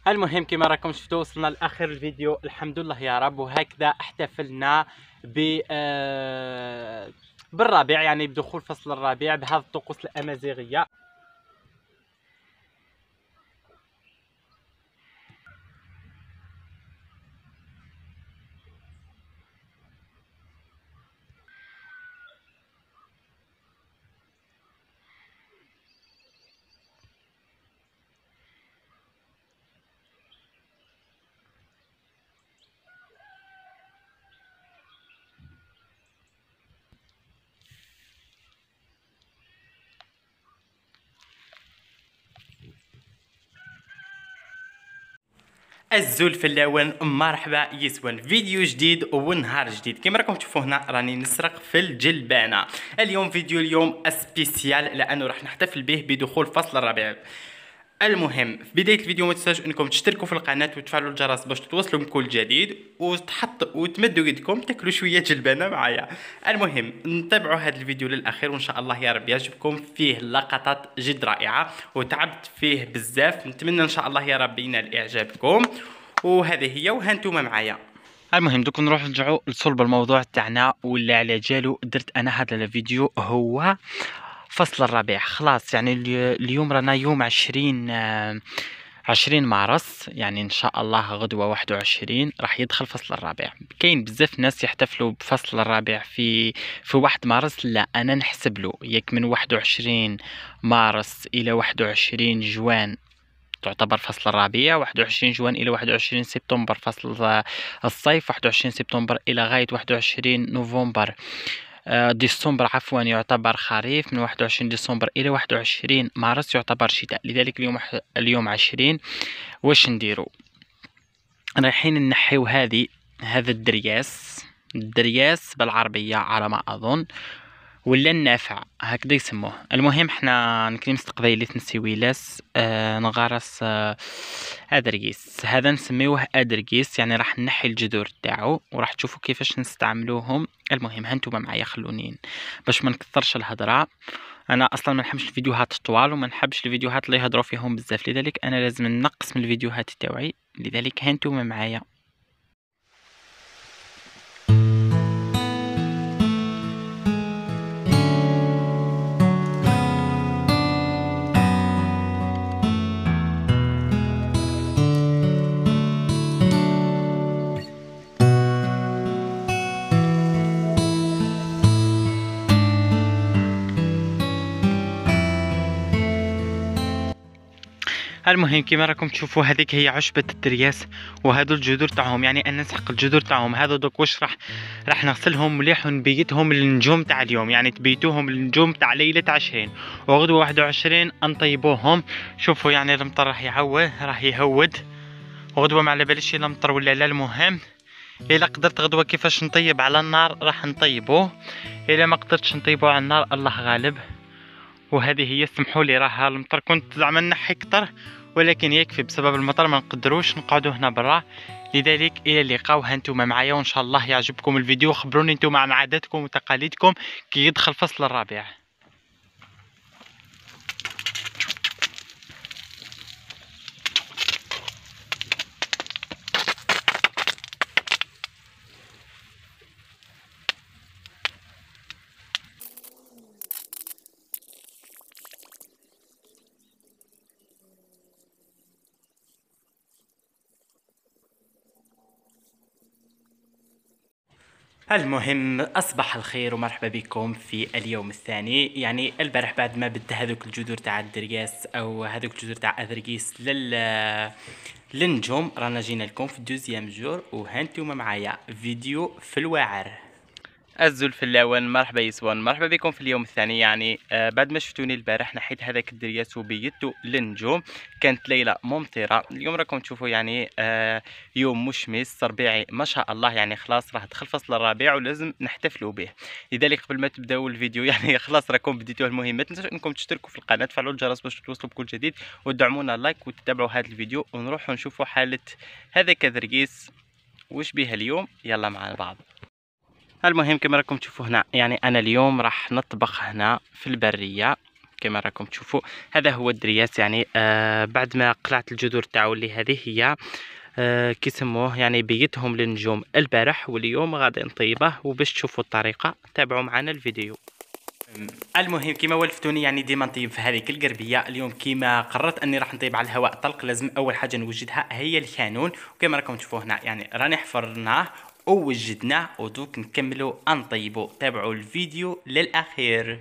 المهم كما راكم شفتوا وصلنا لاخر الفيديو الحمد لله يا رب. وهكذا احتفلنا بالربيع، يعني بدخول فصل الربيع بهذه الطقوس الامازيغيه. الزول فلاون، مرحبا يسوان، فيديو جديد ونهار جديد. كما راكم تشوفوا هنا راني نسرق في الجلبانه. اليوم سبيسيال لانه راح نحتفل به بدخول فصل الربيع. المهم في بدايه الفيديو ما تنساوش انكم تشتركوا في القناه وتفعلوا الجرس باش توصلوا بكل جديد، وتمدوا يدكم تاكلوا شويه جلبانه معايا. المهم نتابعوا هذا الفيديو للاخير وان شاء الله يا رب يعجبكم. فيه لقطات جد رائعه وتعبت فيه بزاف، نتمنى ان شاء الله يا رب ينال اعجابكم. وهذه هي وهانتوما معايا. المهم دوك نروح نرجعوا لصلب الموضوع تاعنا واللي على جالو درت انا هذا الفيديو. هو فصل الربيع خلاص، يعني اليوم رانا يوم 20 مارس، يعني ان شاء الله غدوة 21 راح يدخل فصل الربيع. كاين بزاف ناس يحتفلوا بفصل الربيع في 1 مارس. لا، انا نحسب له ياك من 21 مارس الى 21 جوان تعتبر فصل الربيع، 21 جوان إلى 21 سبتمبر فصل الصيف، 21 سبتمبر إلى غاية 21 نوفمبر ديسمبر عفوا يعتبر خريف، من 21 ديسمبر إلى 21 مارس يعتبر شتاء. لذلك اليوم 20. واش نديرو؟ رايحين نحيو هذا الدرياس بالعربية على ما أظن، ولا النافع هكذا يسموه. المهم حنا نكلمس قبيلة نسيويلاس نغارس ادرقيس، هذا نسميوه ادرقيس، يعني راح نحي الجذور تاعو وراح تشوفوا كيفاش نستعملوهم. المهم هانتوما معايا خلونين باش ما نكثرش الهضره. انا اصلا ما نحبش الفيديوهات الطوال وما نحبش الفيديوهات اللي يهضروا فيهم بزاف، لذلك انا لازم نقص من الفيديوهات تاعي. لذلك هانتوما معايا. المهم كما راكم تشوفوا هذيك هي عشبة الترياس وهذو الجذور تاعهم، يعني انا نسحق الجذور تاعهم هذو. دوك واش راح نغسلهم مليح ونبيتهم للنجوم تاع اليوم، يعني تبيتوهم للنجوم تاع ليلة 20 وغدوة 21 نطيبوهم. شوفوا يعني المطر راح يهود وغدوة ما على باليش الا مطر ولا لا. المهم الا قدرت غدوة كيفاش نطيب على النار راح نطيبوه، الا ما قدرتش نطيبوه على النار الله غالب. وهذه هي، سمحوا لي راه المطر كنت زعما نحي كتر ولكن يكفي، بسبب المطر ما نقدروش نقعدوا هنا برا. لذلك الى اللقاء وهانتوما معايا وان شاء الله يعجبكم الفيديو. خبروني انتوما عن عاداتكم وتقاليدكم كي يدخل فصل الربيع. المهم أصبح الخير ومرحبا بكم في اليوم الثاني. يعني البارح بعد ما بد هذوك الجذور تاع الدرياس أو هذوك الجذور تاع أدرقيس للنجوم، رانا جينا لكم في الدوزيام جور وهانتوما معايا فيديو في الواعر. الزول فلاون، مرحبا يسوان، مرحبا بكم في اليوم الثاني. يعني بعد ما شفتوني البارح نحيت هذاك الدرياس وبيتو للنجوم. كانت ليله ممطره. اليوم راكم تشوفوا يعني يوم مشمس ربيعي ما شاء الله، يعني خلاص راح دخل فصل الربيع ولازم نحتفلوا به. لذلك قبل ما تبداو الفيديو يعني خلاص راكم بديتوه. المهم ما تنسوش انكم تشتركوا في القناه تفعلوا الجرس باش توصلوا بكل جديد وتدعمونا لايك وتتابعوا هذا الفيديو ونروحوا نشوفوا حاله هذاك الدريس وش بيه اليوم. يلا مع بعض. المهم كما راكم تشوفوا هنا، يعني انا اليوم راح نطبخ هنا في البريه. كما راكم تشوفوا. هذا هو الدرياس يعني بعد ما قلعت الجذور تاعو اللي هذه هي كيسموه يعني بيتهم للنجوم البارح، واليوم غادي نطيبه، وباش تشوفوا الطريقه تابعوا معنا الفيديو. المهم كيما ولفتوني يعني ديما نطيب في هذيك القربيه، اليوم كيما قررت اني راح نطيب على الهواء الطلق، لازم اول حاجه نوجدها هي الكانون، وكما راكم تشوفوا هنا يعني راني حفرناه ووجدناه، ودوك نكملوا نطيبوا. تابعوا الفيديو للاخير.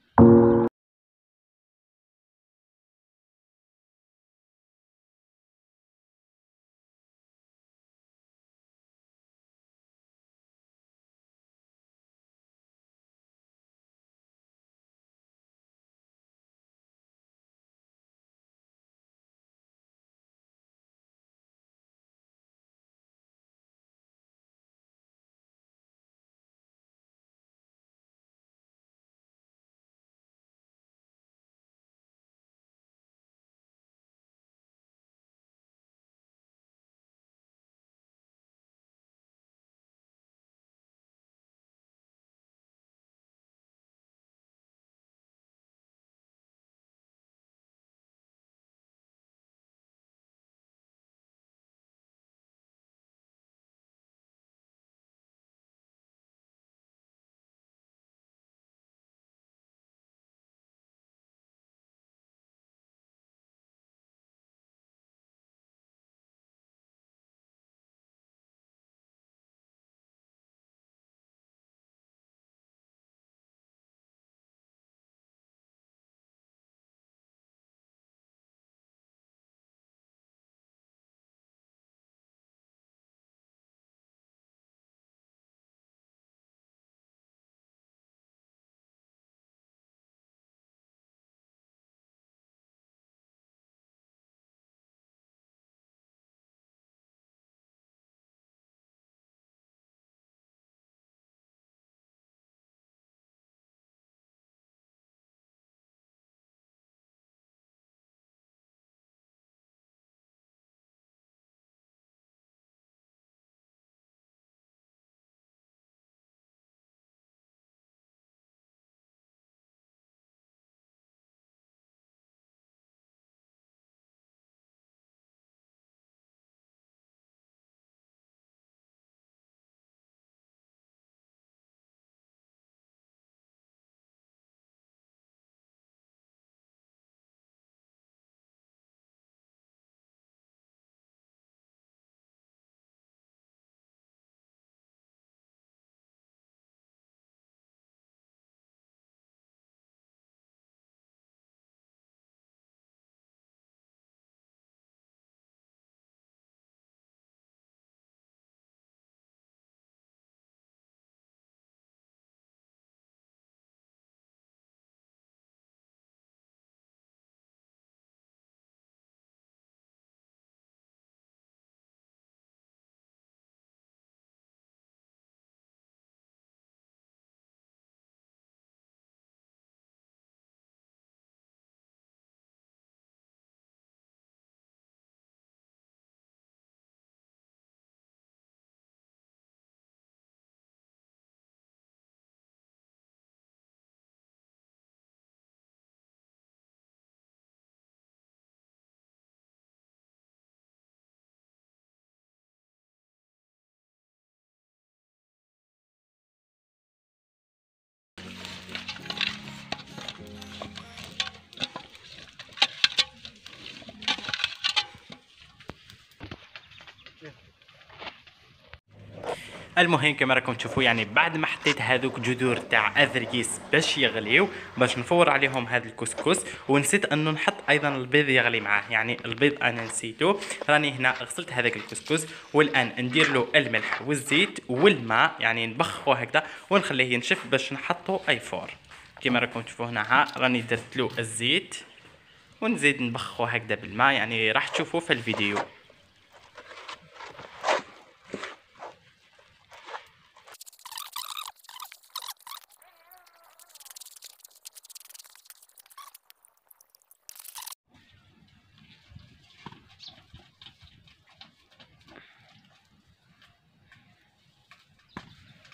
المهم كما راكم تشوفوا يعني بعد ما حطيت هذوك جذور تاع اذريس باش يغليو، باش نفور عليهم هذا الكسكس، ونسيت انه نحط ايضا البيض يغلي معاه، يعني البيض انا نسيته. راني هنا غسلت هذاك الكسكس، والان ندير له الملح والزيت والماء، يعني نبخه هكذا ونخليه ينشف باش نحطه اي فور. كما راكم تشوفوا هنا ها راني درت له الزيت، ونزيد نبخه هكذا بالماء، يعني راح تشوفوه في الفيديو.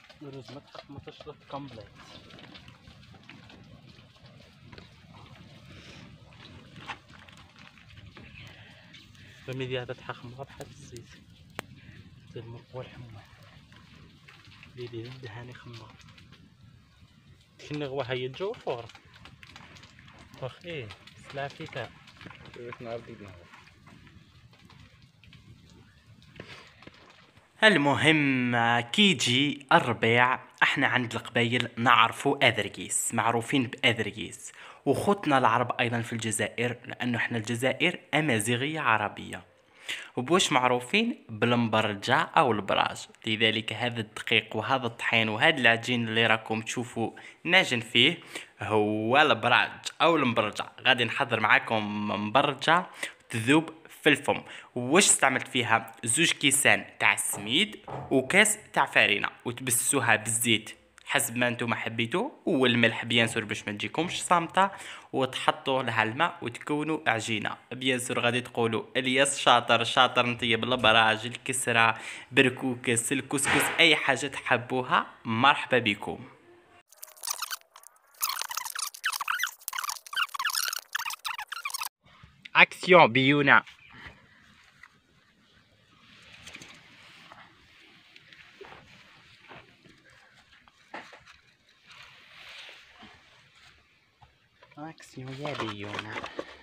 الرز ما تشرب كومبليت. الميديا تتحمر بحال الزيت ديال المرق والحمار اللي الدهاني خمار كنا غوا هي الجو فور واخي سلافيتا المهم كيجي الربيع احنا عند القبايل نعرفوا اذرقيس، معروفين باذرقيس، وخوتنا العرب ايضا في الجزائر لانه احنا الجزائر امازيغيه عربيه، وبوش معروفين بالمبرجة او البراج. لذلك هذا الدقيق وهذا الطحين وهذا العجين اللي راكم تشوفوا ناجن فيه هو البراج او المبرجة. غادي نحضر معاكم مبرجة تذوب في الفم. واش استعملت فيها؟ 2 كيسان تاع السميد وكاس تاع فرينه، وتبسوها بالزيت حسب ما نتوما حبيتو، والملح بيان سور باش ما تجيكمش صامته، وتحطوا لها الماء وتكونوا عجينه. بيان سور غادي تقولوا الياس شاطر شاطر نطيب البراج الكسره بركوكس الكسكس اي حاجه تحبوها مرحبا بكم. اكسيون بيونا. اكسيون يا بيونا.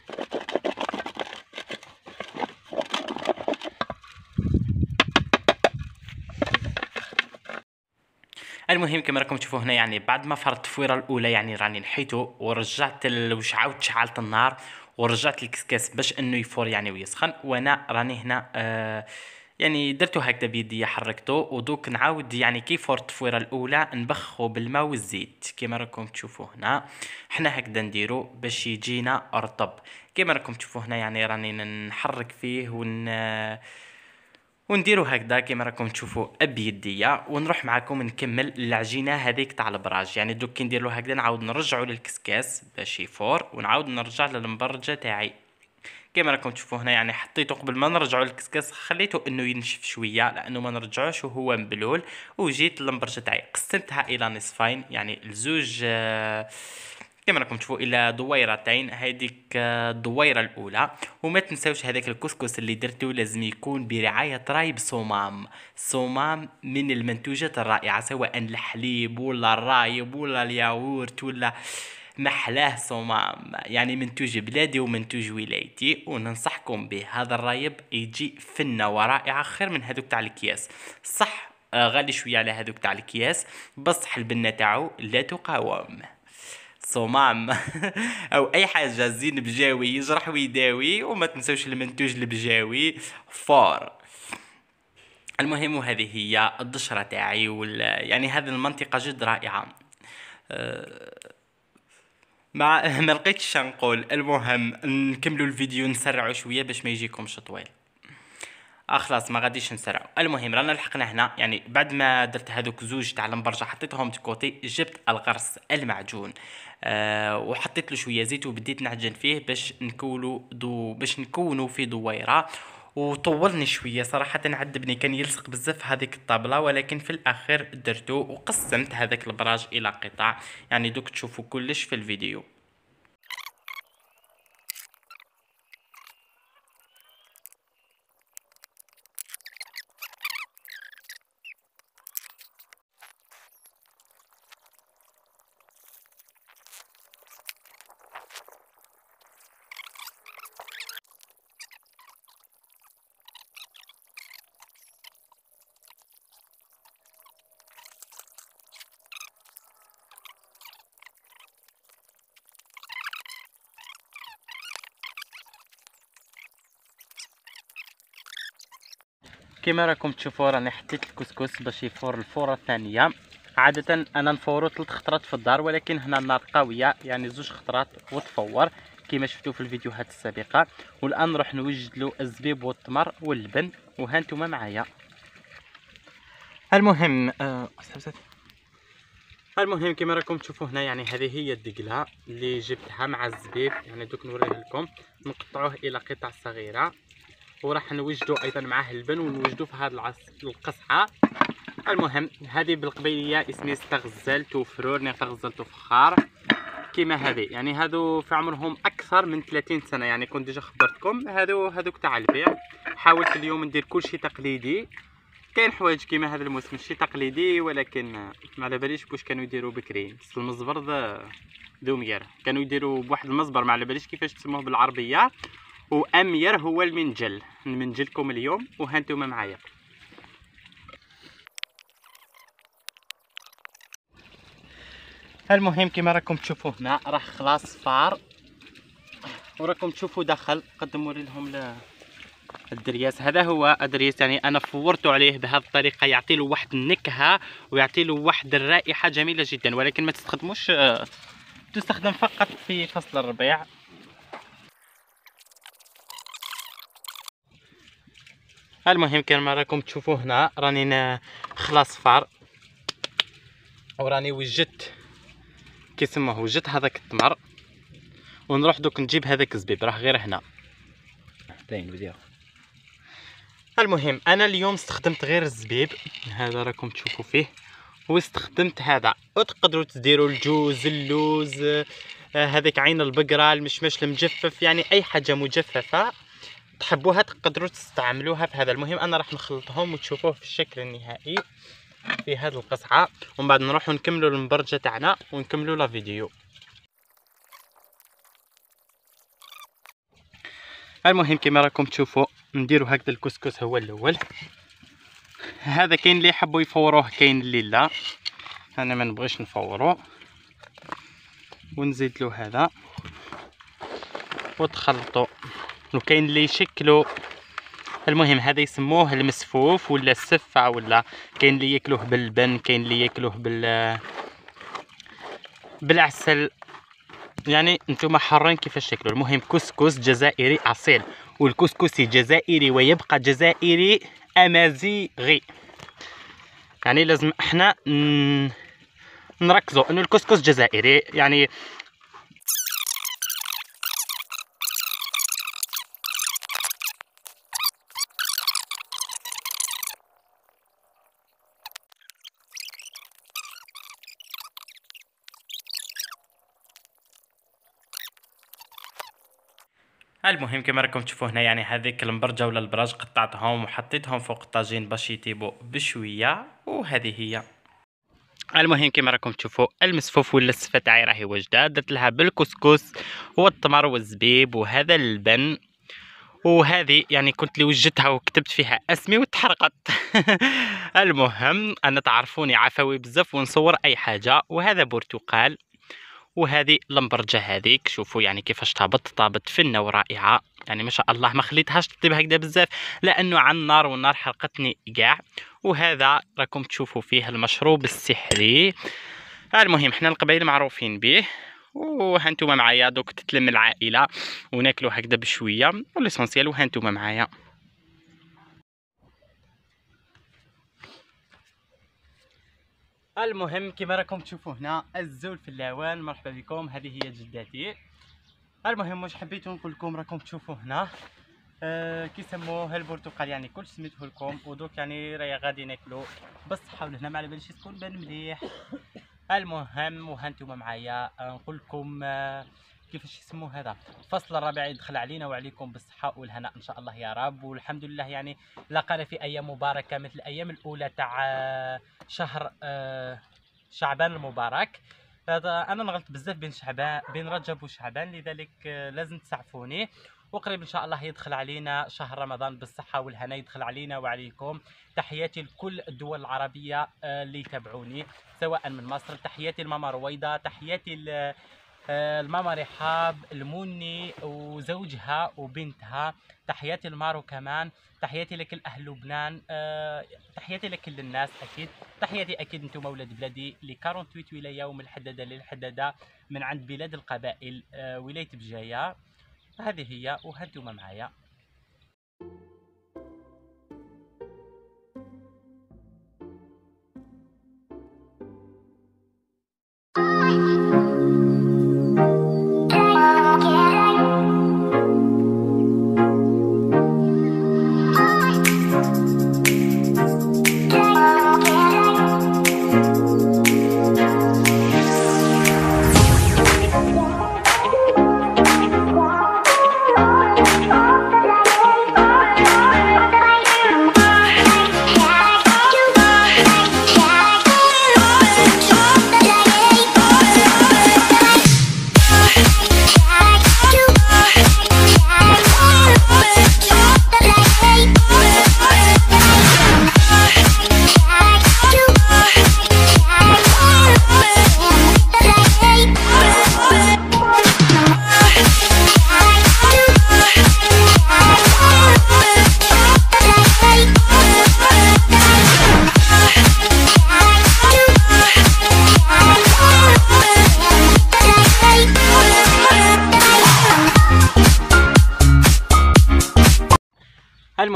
المهم كما راكم تشوفوا هنا يعني بعد ما فرت التفويره الاولى يعني راني نحيته ورجعت وش عاودت شعلت النار ورجعت الكسكاس باش انه يفور يعني ويسخن، وانا راني هنا يعني درتو هكذا بيدي حركته، ودوك نعاود يعني كي فور التفويره الاولى نبخو بالماء والزيت كما راكم تشوفوا هنا. حنا هكذا نديرو باش يجينا رطب كما راكم تشوفوا هنا، يعني راني نحرك فيه ونديرو هكذا كما راكم تشوفوا بيديا، ونروح معكم نكمل العجينه هذيك تاع البراج. يعني دوك كي نديرو هكذا نعاود نرجعو للكسكاس باش يفور، ونعاود نرجع للمبرجه تاعي كما راكم تشوفوا هنا. يعني حطيته قبل ما نرجعو للكسكاس خليته انه ينشف شويه لانه ما نرجعوش وهو مبلول، وجيت للمبرجه تاعي قسمتها الى نصفين يعني الزوج كما راكم تشوفوا الى دويرتين. هذيك الدويره الاولى، وما تنساوش هذاك الكسكس اللي درتو لازم يكون برعايه رايب صومام. صومام من المنتوجات الرائعه سواء الحليب ولا الرايب ولا الياغورت ولا محلاه صومام، يعني منتوج بلادي ومنتوج ولايتي وننصحكم به. هذا الرايب يجي فنه ورائعه خير من هذوك تاع الكياس، صح غالي شويه على هذوك تاع الكياس بصح البنه تاعو لا تقاوم. صمام او اي حاجه زين بجاوي يجرح ويداوي، وما تنسوش المنتوج البجاوي فور. المهم وهذه هي الدشره تاعي يعني هذه المنطقه جد رائعه. ما لقيتش نقول. المهم نكملوا الفيديو نسرعوا شويه باش ما يجيكمش طويل. خلاص ما غاديش نسرعوا. المهم رانا لحقنا هنا، يعني بعد ما درت هذوك زوج تاع المبرجه حطيتهم كوتي، جبت الغرس المعجون وحطيت له شويه زيت وبديت نعجن فيه باش نكونوا في دويره. وطولني شويه صراحه عذبني، كان يلصق بزاف هذيك الطابله، ولكن في الاخير درته وقسمت هذاك البراج الى قطع. يعني دوك تشوفوا كلش في الفيديو. كما راكم تشوفوا راني حطيت الكسكس باش يفور الفوره الثانيه. عاده انا نفورو 3 خطرات في الدار، ولكن هنا النار قويه يعني 2 خطرات وتفور كما شفتوا في الفيديوهات السابقه. والان نروح نوجد له الزبيب والتمر واللبن، وها نتوما معايا. المهم كما راكم تشوفوا هنا، يعني هذه هي الدقله اللي جبتها مع الزبيب. يعني دوك نوريه لكم، نقطعوه الى قطع صغيره، وراح نوجدو ايضا معاه اللبن ونوجدو في هذه القصعه. المهم هذه بالقبيليه اسمي استغزلت وفرور، نغزلت فخار كيما هذه، يعني هادو في عمرهم اكثر من 30 سنه، يعني كنت ديجا خبرتكم هذوك تاع البيع. حاولت اليوم ندير كلشي تقليدي، كاين حوايج كيما هذا الموسم ماشي تقليدي، ولكن ما على باليش واش كانوا يديروا بكري. بس المزبر دومير كانوا يديروا بواحد المزبر، ما على باليش كيفاش تسموه بالعربيه، وامير هو المنجل. نمنجلكم اليوم وهانتوما معايا. المهم كما راكم تشوفوا هنا راه خلاص فار، وراكم تشوفوا دخل. قدموا لهم الدرياس. هذا هو الدرياس، يعني انا فورته عليه بهذه الطريقه، يعطي له واحد النكهه ويعطي له واحد الرائحه جميله جدا، ولكن ما تستخدموش، تستخدم فقط في فصل الربيع. المهم كما راكم تشوفوا هنا راني خلاص فار، وراني وجدت كيسموه، وجدت هذاك التمر، ونروح دوك نجيب هذاك الزبيب راه غير هنا باين بديو. المهم انا اليوم استخدمت غير الزبيب هذا راكم تشوفوا فيه، واستخدمت هذا. وتقدروا تديروا الجوز، اللوز، هذيك عين البقره، المشمش المجفف، يعني اي حاجه مجففه تحبوها تقدروا تستعملوها في هذا. المهم انا راح نخلطهم وتشوفوه في الشكل النهائي في هذه القصعه، ومن بعد نروحوا نكملوا المبرجه تاعنا ونكملوا لا فيديو. المهم كما راكم تشوفوا نديروا هكذا الكسكس هو الاول. هذا كاين اللي يحبوا يفوروه، كاين اللي لا، انا ما نبغيش نفوروه. ونزيد له هذا وتخلطوا، وكاين اللي يشكلوا. المهم هذا يسموه المسفوف ولا السفه، ولا كاين اللي ياكلوه باللبن، كاين اللي ياكلوه بالعسل، يعني نتوما حرين كيفاش تاكلوا. المهم كسكس جزائري اصيل، والكسكسي جزائري ويبقى جزائري امازيغي، يعني لازم احنا نركزوا انه الكسكس جزائري. يعني المهم كما راكم تشوفوا هنا، يعني هذيك المبرجه ولا البراج قطعتهم وحطيتهم فوق الطاجين باش يطيبوا بشويه، وهذه هي. المهم كما راكم تشوفوا المسفوف ولا السفه تاعي راهي واجده، درت لها بالكسكس والتمر والزبيب وهذا اللبن، وهذه يعني كنت لي وجدتها وكتبت فيها اسمي وتحرقت. المهم انا تعرفوني عفوي بزاف ونصور اي حاجه. وهذا برتقال، وهذه المبرجه هذيك شوفوا يعني كيفاش طابت فنه ورائعه، يعني ما شاء الله. ما خليتهاش تطيب هكذا بزاف لانه على النار، والنار حرقتني كاع. وهذا راكم تشوفوا فيه المشروب السحري. المهم حنا القبائل معروفين به، وهانتوما معايا دوك تتلم العائله وناكلوا هكذا بشويه والاسونسيال، وهانتوما معايا. المهم كما راكم تشوفوا هنا الزول في اللاوان. مرحبا بكم، هذه هي جداتي. المهم واش حبيت نقول لكم، راكم تشوفوا هنا كيسموه البرتقال، يعني كل سميته لكم. ودوك يعني راهي غادي ناكلو بالصحه والهنا، ما على باليش تكون بان مليح. المهم وهانتوما معايا نقول لكم كيفاش يسموه هذا الفصل الرابع يدخل علينا وعليكم بالصحه والهنا ان شاء الله يا رب. والحمد لله يعني لقانا في ايام مباركه مثل الايام الاولى تاع شهر شعبان المبارك. انا نغلط بزاف بين رجب وشعبان، لذلك لازم تسعفوني. وقريب ان شاء الله يدخل علينا شهر رمضان بالصحه والهنا، يدخل علينا وعليكم. تحياتي لكل الدول العربيه اللي يتابعوني سواء من مصر. تحياتي لماما رويضه، تحياتي الماما رحاب المني وزوجها وبنتها، تحياتي لمارو كمان، تحياتي لكل اهل لبنان، تحياتي لكل الناس اكيد. تحياتي اكيد انتم اولاد بلادي ل 48 ولايه ومن الحداده للحداده، من عند بلاد القبائل ولايه بجايه. هذه هي وهانتم معايا.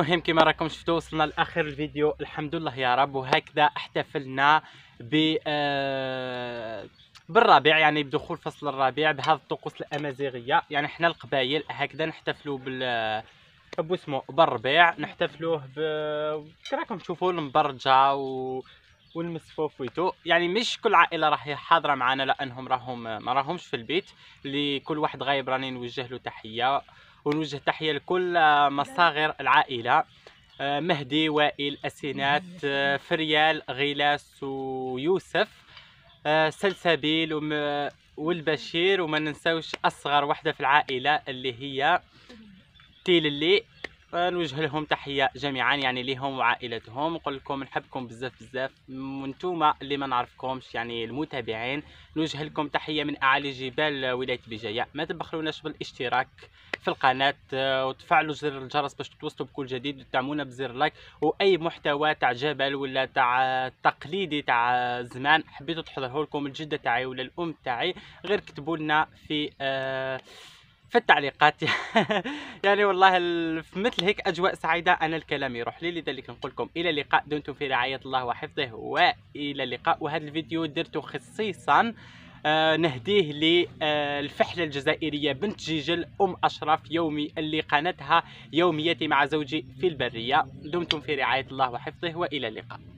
المهم كما راكم شفتوا وصلنا لاخر الفيديو الحمد لله يا رب. وهكذا احتفلنا بالربيع، يعني بدخول فصل الربيع بهذه الطقوس الامازيغيه. يعني احنا القبائل هكذا نحتفلوا باسمه بالربيع، نحتفلوه راكم تشوفوا المبرجه والمسفوف ويتو. يعني مش كل عائله راهي حاضره معنا لانهم ما راهمش في البيت، لكل واحد غايب راني نوجه له تحيه، ونوجه تحيه لكل مصاغر العائله، مهدي، وائل، اسينات، فريال، غيلاس ويوسف، سلسبيل والبشير، وما ننساوش اصغر وحده في العائله اللي هي تيللي. نوجه لهم تحيه جميعا، يعني ليهم وعائلتهم. نقول لكم نحبكم بزاف بزاف، وانتوما اللي ما نعرفكمش يعني المتابعين نوجه لكم تحيه من اعالي جبال ولايه بجايه. ما تبخلوناش بالاشتراك في القناه، وتفعلوا زر الجرس باش توصلوا بكل جديد، وتدعمونا بزر لايك. واي محتوى تاع جبل ولا تاع تقليدي تاع زمان حبيتوا تحضره لكم الجده تاعي ولا الام تاعي، غير كتبوا لنا في التعليقات. يعني والله في مثل هيك اجواء سعيده انا الكلام يروح لي. لذلك نقول لكم الى اللقاء، دمتم في رعايه الله وحفظه، والى اللقاء. وهذا الفيديو درته خصيصا نهديه للفحله الجزائريه بنت جيجل ام اشرف يومي، اللي قناتها يوميتي مع زوجي في البريه. دمتم في رعايه الله وحفظه، والى اللقاء.